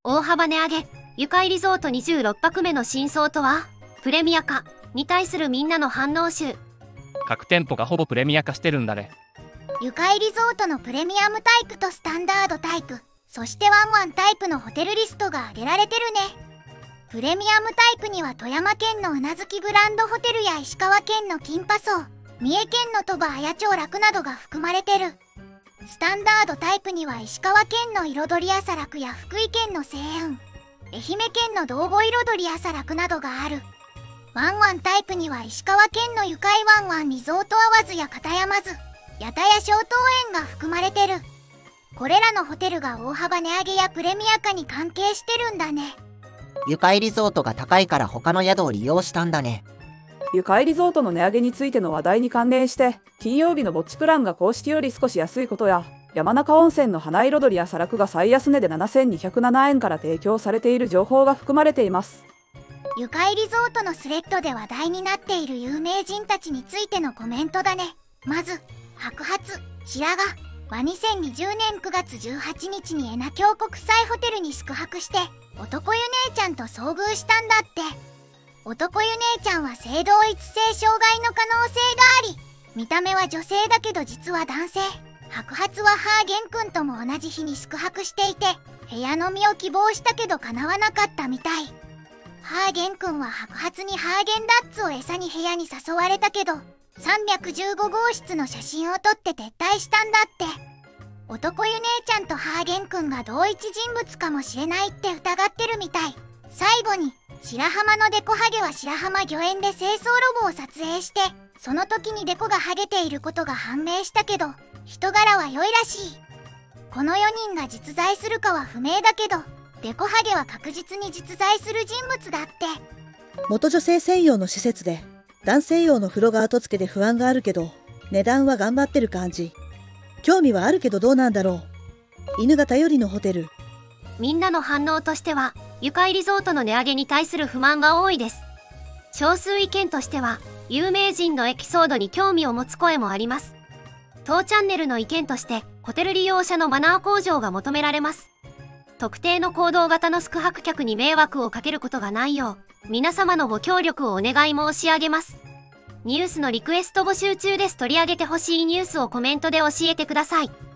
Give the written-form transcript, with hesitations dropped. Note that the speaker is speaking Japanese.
大幅値上げ、愉快リゾート26泊目の真相とは？プレミア化に対するみんなの反応集。 各店舗がほぼプレミア化してるんだね。 愉快リゾートのプレミアムタイプとスタンダードタイプ、そしてワンワンタイプのホテルリストが挙げられてるね。プレミアムタイプには富山県のうなずきブランドホテルや石川県の金華荘、三重県の鳥羽綾町楽などが含まれてる。スタンダードタイプには石川県の彩り朝楽や福井県の星雲、愛媛県の道後彩り朝楽などがある。ワンワンタイプには石川県の愉快ワンワンリゾートアワズや片山津、八田屋松濤園が含まれてる。これらのホテルが大幅値上げやプレミア化に関係してるんだね。 愉快リゾートが高いから他の宿を利用したんだね。 愉快リゾートの値上げについての話題に関連して、金曜日のぼっちプランが公式より少し安いことや、山中温泉の花彩りやサラクが最安値で7207円から提供されている情報が含まれています。 愉快リゾートのスレッドで話題になっている有名人たちについてのコメントだね。まず白髪白髪は2020年9月18日に恵那峡国際ホテルに宿泊して男湯姉ちゃんと遭遇したんだって。男湯姉ちゃんは性同一性障害の可能性があり、見た目は女性だけど実は男性。白髪はハーゲン君とも同じ日に宿泊していて、部屋飲みを希望したけど叶わなかったみたい。ハーゲン君は白髪にハーゲンダッツを餌に部屋に誘われたけど、315号室の写真を撮って撤退したんだって。男湯姉ちゃんとハーゲン君が同一人物かもしれないって疑ってるみたい。最後に白浜のデコハゲは白浜御苑で清掃ロボを撮影して、その時にデコがハゲていることが判明したけど、人柄は良いらしい。この4人が実在するかは不明だけど、デコハゲは確実に実在する人物だって。 元女性専用の施設で男性用の風呂が後付けで不安があるけど、値段は頑張ってる感じ。興味はあるけどどうなんだろう。犬が頼りのホテル。 みんなの反応としては、愉快リゾートの値上げに対する不満が多いです。少数意見としては、有名人のエピソードに興味を持つ声もあります。当チャンネルの意見として、ホテル利用者のマナー向上が求められます。特定の行動型の宿泊客に迷惑をかけることがないよう、皆様のご協力をお願い申し上げます。ニュースのリクエスト募集中です。取り上げてほしいニュースをコメントで教えてください。